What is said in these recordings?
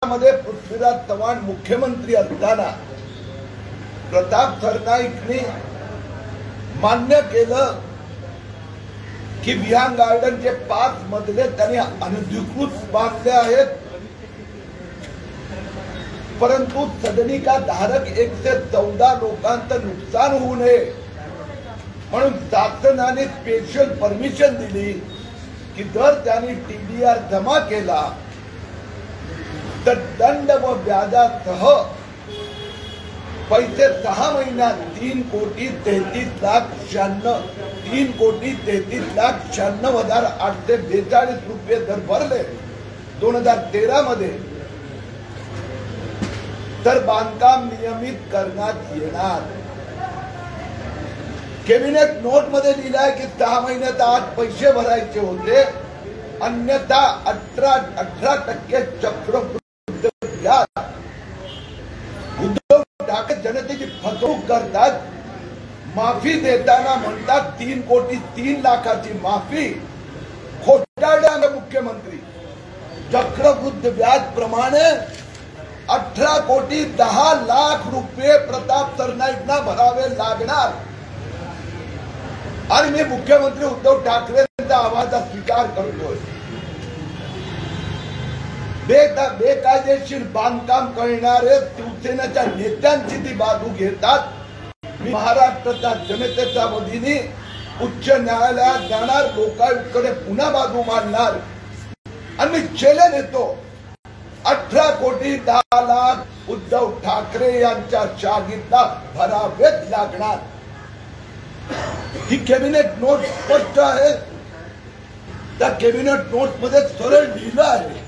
मध्ये पृथ्वीराज चव्हाण मुख्यमंत्री असताना प्रताप सरनाईकने मान्य केलं की विहान गार्डनचे 5 मजले त्यांनी अनधिकृत बांधले आहेत, परंतु सदनिका धारक 114 लोकांचं नुकसान होऊ नये म्हणून शासनाने स्पेशल परमिशन दिली की जर त्यांनी TDR जमा केला तर दंड व व्याजासह पैसे 6 महिन्यात 3,33,96,842 रुपये जर भरले 2013 मध्ये तर बांधकाम नियमित करण्यात येणार। कॅबिनेट नोट मध्ये लिहिलंय की 6 महिन्यात आत पैसे भरायचे होते, अन्यथा 18% चक्रवृद्ध व्याज। उद्धव ठाकरे जनतेची फसवणूक करतात, माफी देताना म्हणतात 3,03,00,000ची माफी, खोटारड्याने मुख्यमंत्री चक्रवृद्ध व्याज प्रमाणे 18,10,00,000 रुपये प्रताप सरनाईकना भरावे लागणार। आणि मी मुख्यमंत्री उद्धव ठाकरेंचा आवाजाचा स्वीकार करतोय। बेकायदेशीर बांधकाम करणारे शिवसेनेच्या नेत्यांची ती बाजू घेतात। मी महाराष्ट्राच्या जनतेच्या वतीने उच्च न्यायालयात जाणार, लोकायुक्तकडे पुन्हा बाजू मांडणार आणि मी चॅलेंज देतो 18,10,00,000 उद्धव ठाकरे यांच्या शागिदला भरावेच लागणार। ही कॅबिनेट नोट स्पष्ट आहे। त्या कॅबिनेट नोट मध्ये सरळ लिहिलं आहे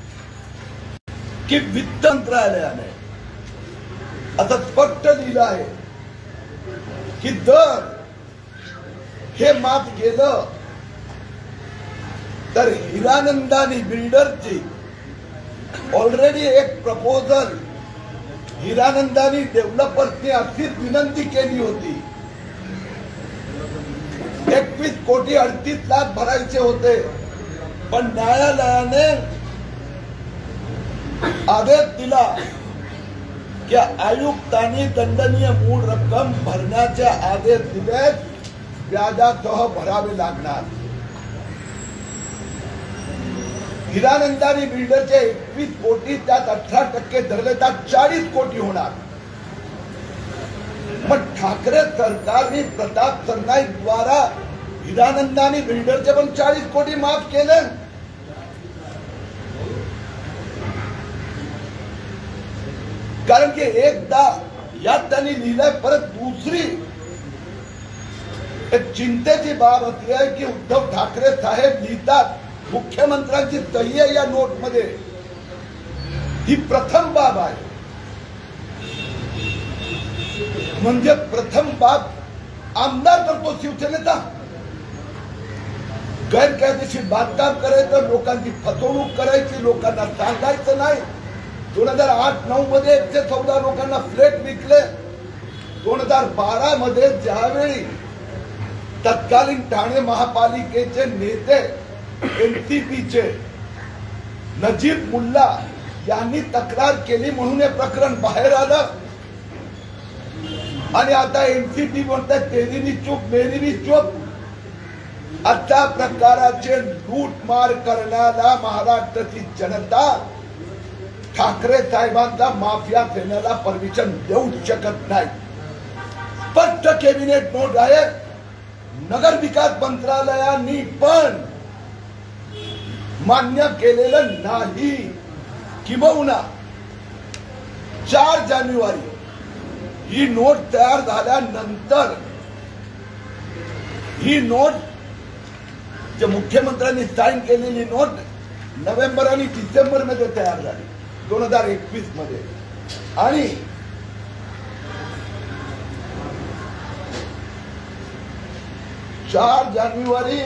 की वित्त मंत्रालयाने आता स्पष्ट लिहिलं आहे की जर हे माफ केलं तर हिरानंदानी बिल्डरची ऑलरेडी एक प्रपोजल हिरानंदानी डेव्हलपर्सने अशीच विनंती केली होती। 21,38,00,000 भरायचे होते, पण न्यायालयाने आदेश दिला की आयुक्तांनी दंडनीय मूळ रक्कम भरण्याचे आदेश दिले, व्याजासह भरावे लागणार। हिरानंदानी बिल्डरचे 21 कोटी त्यात 18% धरले तर 40 कोटी होणार। मग ठाकरे सरकारने प्रताप सरनाईक द्वारा हिरानंदानी बिल्डरचे पण 40 कोटी माफ केले। कारण की एकदा यात त्यांनी लिहिलंय, परत दुसरी एक चिंतेची बाब अशी आहे की उद्धव ठाकरे साहेब लिहितात मुख्यमंत्र्यांची सही आहे या नोट मध्ये। ही प्रथम बाब आहे, म्हणजे प्रथम बाब आमदार करतो शिवसेनेचा, गैरकायदेशीर बांधकाम करायचं, लोकांची फसवणूक करायची, लोकांना सांगायचं नाही। 2008-9 मध्ये 114 लोकांना फ्लॅट विकले। 2012 मध्ये ज्यावेळी तत्कालीन ठाणे महापालिकेचे नेते NCPचे नजीब मुल्ला यांनी तक्रार केली म्हणून हे प्रकरण बाहेर आलं आणि आता NCP म्हणतात तेरी भी चूप मेरी भी चूप। अशा प्रकाराचे लूटमार करण्याला महाराष्ट्राची जनता ठाकरे साहेबांचा माफिया सेनेला परमिशन देऊ शकत नाही। स्पष्ट कॅबिनेट नोट आहे। नगर विकास मंत्रालयाने पण मान्य केलेलं नाही। किंबहुना 4 जानेवारी ही नोट तयार झाल्यानंतर ही नोट जे मुख्यमंत्र्यांनी साईन केलेली नोट नोव्हेंबर आणि डिसेंबर मध्ये तयार झाली 2021 मध्ये। आणि 4 जानेवारी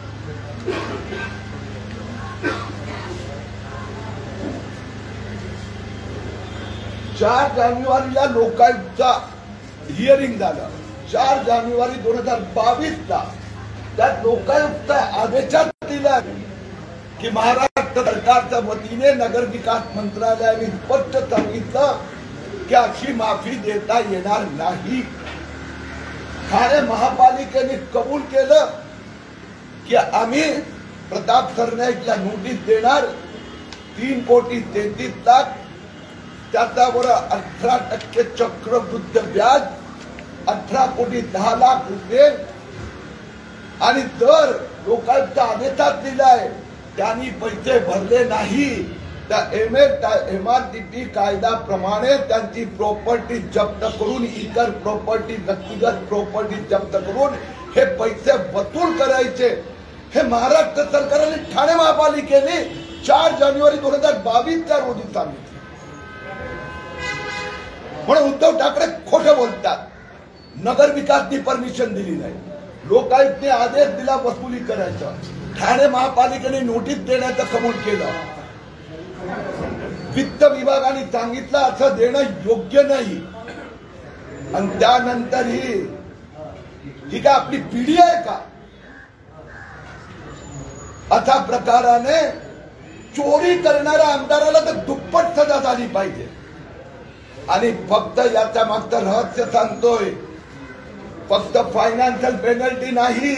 ला लोकायुक्तचा हिअरिंग झालं। 4 जानेवारी 2022 ला त्यात लोकायुक्त आदेशात दिला की महाराष्ट्र महाराष्ट्र सरकारच्या वतीने नगर विकास मंत्रालयाने स्पष्ट सांगितलं की अशी माफी देता येणार नाही। ठाणे महापालिकेने कबूल केलं की आम्ही प्रताप सरनाईकला नोटीस देणार 3,33,00,000, त्याच्यावर 18% चक्रवृद्ध व्याज 18,10,00,000 रुपये आणि दर लोकांच्या आदेशात दिलाय त्यांनी पैसे भरले नाही तर MRTP कायद्याप्रमाणे त्यांची प्रॉपर्टी जप्त करून इतर प्रॉपर्टी व्यक्तिगत प्रॉपर्टी जप्त करून हे पैसे वसूल करायचे। हे महाराष्ट्र सरकारने ठाणे महापालिकेने 4 जानेवारी 2022 रोजी सांगितले। म्हणून उद्धव ठाकरे खोटं बोलतात। नगर विकासनी परमिशन दिली नाही, लोकायुक्तने आदेश दिला वसुली करायचा, ठाणे महापालिकेने नोटीस देण्याचं कबूल केलं, वित्त विभागाने सांगितलं असं देणं योग्य नाही आणि त्यानंतर ही काय आपली पिढी आहे का? अशा प्रकाराने चोरी करणाऱ्या आमदाराला तर दुप्पट सजा झाली पाहिजे। आणि फक्त याच्या मागचं रहस्य सांगतोय, फक्त फायनान्शियल पेनल्टी नाही,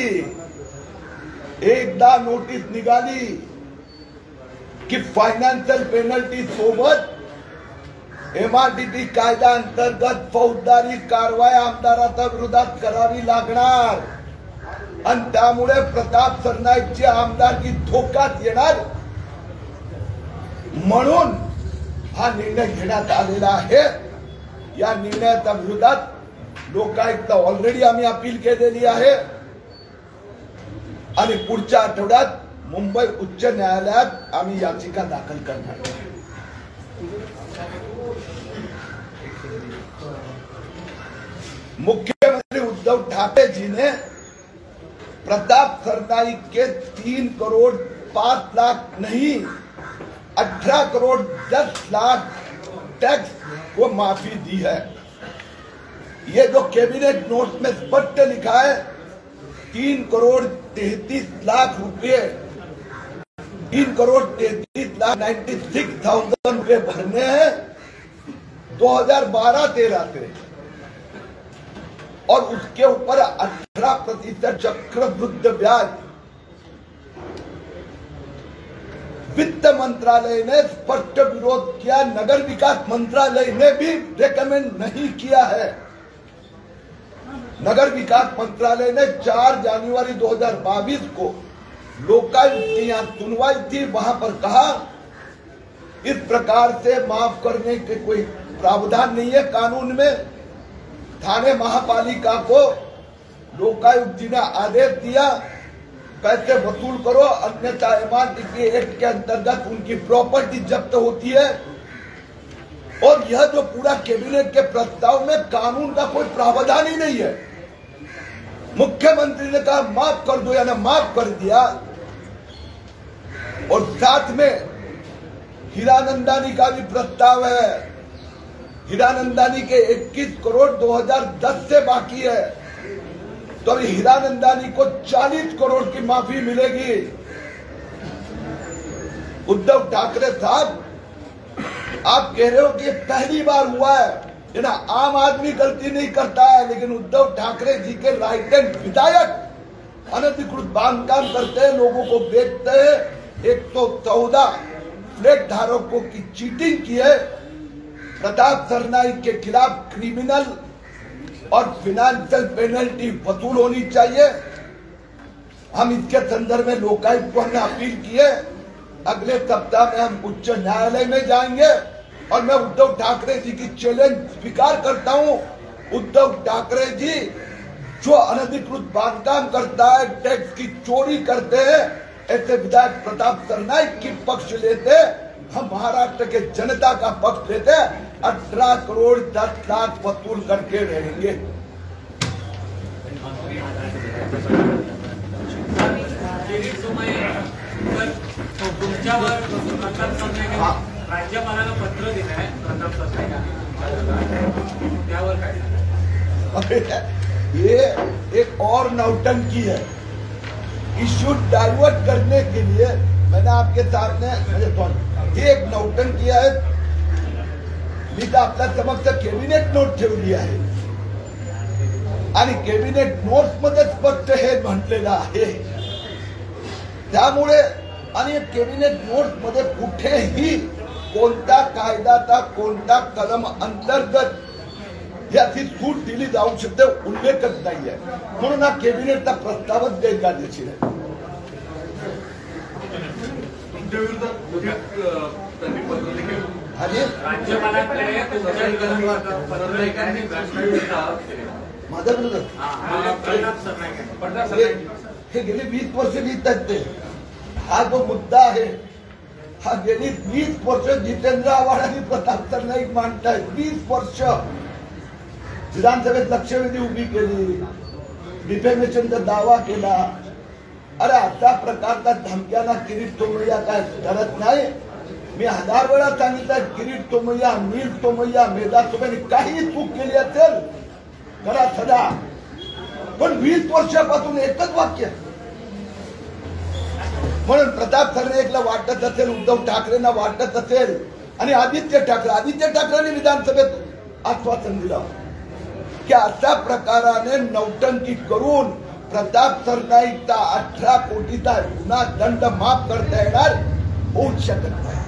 एकदा नोटीस निघाली की फायनान्शियल पेनल्टी सोबत MRTP कायदा अंतर्गत फौजदारी कारवाई आमदाराच्या विरोधात करावी लागणार आणि त्यामुळे प्रताप सरनाईकची आमदारकी धोक्यात येणार। म्हणून हा निर्णय घेण्यात आलेला आहे। या निर्णयाच्या विरोधात लोकायुक्त ऑलरेडी आम्ही अपील केलेली आहे आणि पुढच्या आठवड्यात मुंबई उच्च न्यायालयात आम्ही याचिका दाखल करणार। मुख्यमंत्री उद्धव ठाकरे जी ने प्रताप सरनाईक के 3,05,00,000 नहीं 18,10,00,000 टैक्स को माफी दी है। ये जो कैबिनेट नोट में स्पष्ट लिखा है 3,33,00,000 रुपये 3,33,96,000 रुपये भरने हैं 2012-13 से और उसके ऊपर 18% चक्रवृद्ध ब्याज। वित्त मंत्रालय ने स्पष्ट विरोध किया, नगर विकास मंत्रालय ने भी रेकमेंड नहीं किया है। नगर विकास मंत्रालय ने 4 जनवरी 2022 को लोकायुक्त की यहाँ सुनवाई थी, वहां पर कहा इस प्रकार से माफ करने के कोई प्रावधान नहीं है कानून में। ठाणे महापालिका को लोकायुक्त जी ने आदेश दिया पैसे वसूल करो, अन्यथा MRTP एक्ट के अंतर्गत उनकी प्रॉपर्टी जब्त होती है। और यह जो पूरा कैबिनेट के प्रस्ताव में कानून का कोई प्रावधान ही नहीं है। मुख्यमंत्री ने कहा माफ कर दो, यानी माफ कर दिया। और साथ में हीरानंदानी का भी प्रस्ताव है। हीरानंदानी के 21 करोड़ 2010 से बाकी है, तो अभी हीरानंदानी को 40 करोड़ की माफी मिलेगी। उद्धव ठाकरे साहब, आप कह रहे हो कि पहली बार हुआ है, ना आम आदमी गलती नहीं करता है, लेकिन उद्धव ठाकरे जी के राइट हैंड विधायक अनधिकृत बांधकाम करते हैं, लोगों को बेचते हैं। 114 फ्लैट धारकों की चीटिंग की है। प्रताप सरनाईक के खिलाफ क्रिमिनल और फाइनेंशियल पेनल्टी वसूल होनी चाहिए। हम इसके संदर्भ में लोकायुक्त को हमने अपील की है। अगले सप्ताह में हम उच्च न्यायालय में जाएंगे और मैं उद्धव ठाकरे जी की चैलेंज स्वीकार करता हूं। उद्धव ठाकरे जी जो अनधिकृत बांधकाम करता है, टैक्स की चोरी करते हैं, ऐसे विधायक प्रताप सरनाईक की पक्ष लेते, हम महाराष्ट्र के जनता का पक्ष लेते, 18 करोड़ 10 लाख वसूल करके रहेंगे। राज्यपालाला पत्र दिलं आहे प्रताप सरनाईक, ये एक और नौटंकी है। इश्यू डाइवर्ट करने के लिए मैंने आपके सामने ही एक नौटंकी आहे. मी तर आपल्या समक्ष कॅबिनेट नोट ठेवली आहे आणि कॅबिनेट नोट्स मध्ये स्पष्ट हे म्हटलेलं आहे. त्यामुळे आणि कॅबिनेट नोट्स मध्ये कुठेही कोणत्या कायद्याचा कोणता कलम अंतर्गत याची सूट दिली जाऊ शकते उल्लेखच नाहीये. म्हणून हा कॅबिनेटचा प्रस्तावच गैरकायदेशीर आहे. आणि राज्यपालांकडे तुमच्या विरोधात पत्र एकाने माझा विरोधात हे गेली 20 वर्ष लिहितात ते. हा जो मुद्दा आहे हा गेली 20 वर्ष जितेंद्र आव्हाड आणि प्रताप सरनाईक मांडतायत. 20 वर्ष विधानसभेत लक्षवेधी उभी केली, डिफेमेशनचा दावा केला. अरे अशा प्रकारचा धमक्यांना किरीट तोमय्या काय करत नाही. मी 1000 वेळा सांगितलं किरीट तोमय्या, नील तोमय्या, मेधा तोमय्या काही चूक केली असेल करा सदा, पण 20 वर्षापासून एकच वाक्य. म्हणून प्रताप सरनाईकला वाटत असेल, उद्धव ठाकरेंना वाटत असेल आणि आदित्य ठाकरेंनी विधानसभेत आश्वासन दिलं की अशा प्रकाराने नौटंकी करून प्रताप सरनाईकचा 18 कोटीचा गुन्हा दंड माफ करता येणार होऊ शकत नाही.